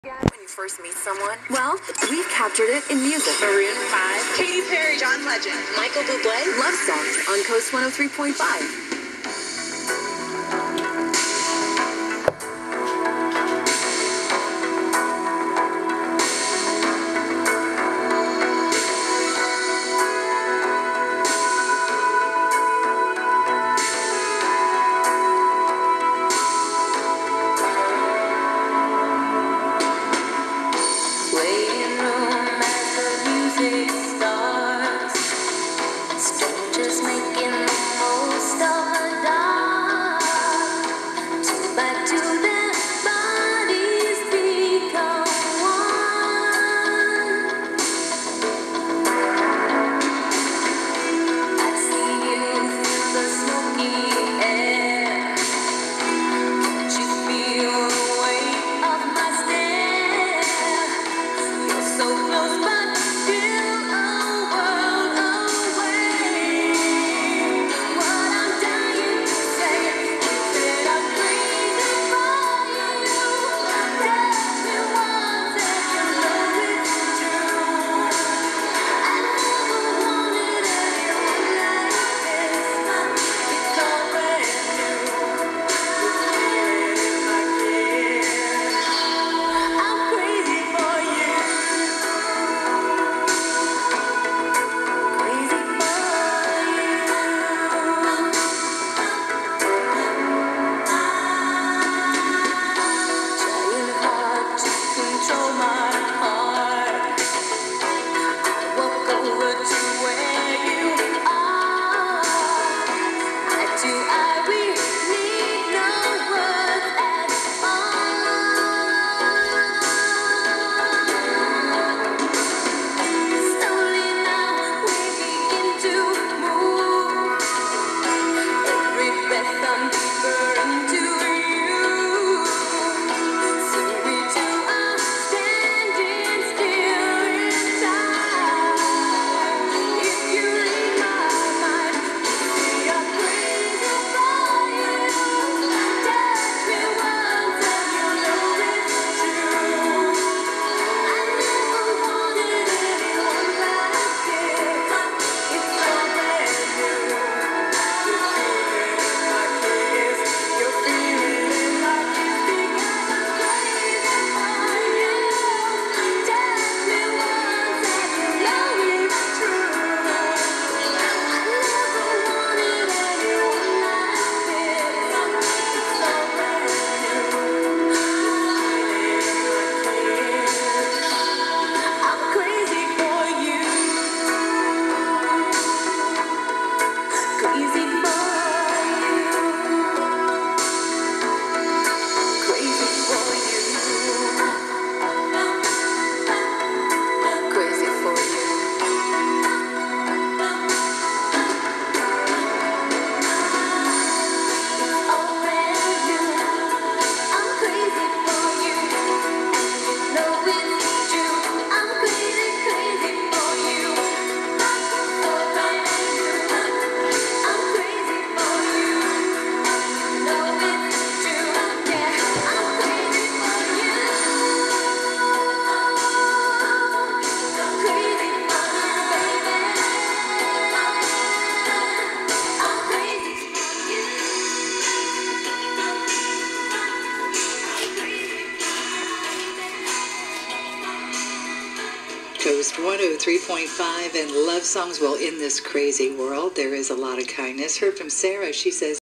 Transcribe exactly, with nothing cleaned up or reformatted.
When you first meet someone, well, we've captured it in music. Maroon five, Katy Perry, John Legend, Michael Bublé, Love Songs on Coast one oh three point five. Coast one oh three point five and Love Songs. Well, in this crazy world, there is a lot of kindness. Heard from Sarah. She says,